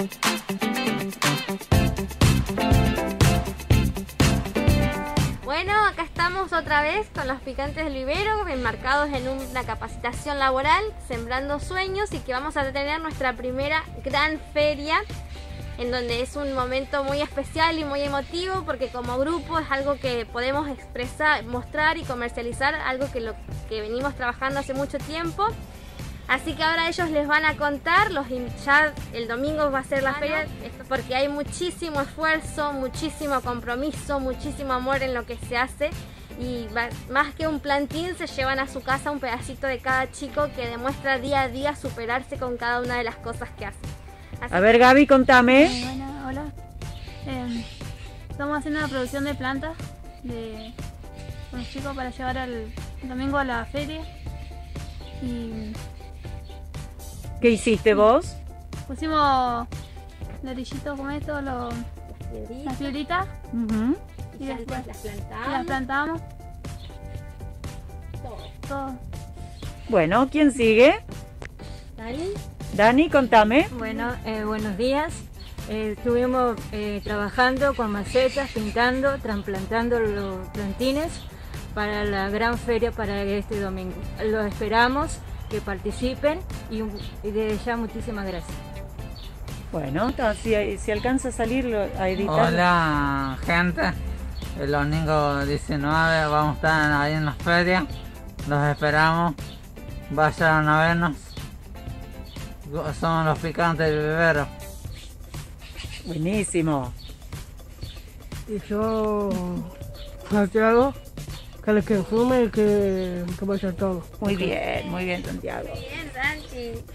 Bueno, acá estamos otra vez con los picantes del vivero, enmarcados en una capacitación laboral, sembrando sueños, y que vamos a tener nuestra primera gran feria, en donde es un momento muy especial y muy emotivo, porque como grupo es algo que podemos expresar, mostrar y comercializar, algo que venimos trabajando hace mucho tiempo. Así que ahora ellos les van a contar, ya el domingo va a ser la feria, porque hay muchísimo esfuerzo, muchísimo compromiso, muchísimo amor en lo que se hace, y más que un plantín se llevan a su casa un pedacito de cada chico que demuestra día a día superarse con cada una de las cosas que hace. A ver, Gaby, contame. Bueno, hola. Estamos haciendo una producción de plantas con los chicos para llevar el domingo a la feria. Y ¿Qué hiciste vos? pusimos ladrillitos como esto, las piedritas, y después las plantamos. Todo. Bueno, ¿quién sigue? Dani, contame. Bueno, buenos días. Estuvimos trabajando con macetas, pintando, trasplantando los plantines para la gran feria para este domingo. Los esperamos que participen y desde ya muchísimas gracias. Bueno, si alcanza a salir a editar. Hola gente, el domingo 19 vamos a estar ahí en la feria, los esperamos, vayan a vernos, somos los picantes del vivero. Buenísimo. Y yo, Santiago, que les consume y que vaya todo. Muy bien, Santiago. Bien, Santi.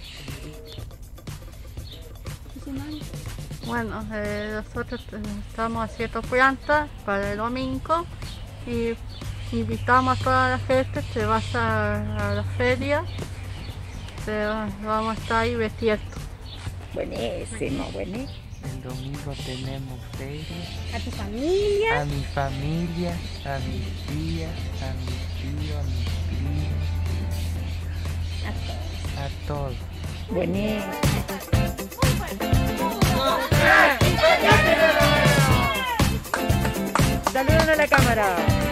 Bueno, nosotros estamos haciendo plantas para el domingo y invitamos a toda la gente que vaya a la feria, vamos a estar ahí vestidos. Buenísimo. El domingo tenemos feria. ¿A tu familia? A mi familia, a mis tías, a mis tíos, a mis primos. A todos. Buenísimo. Saluden a la cámara.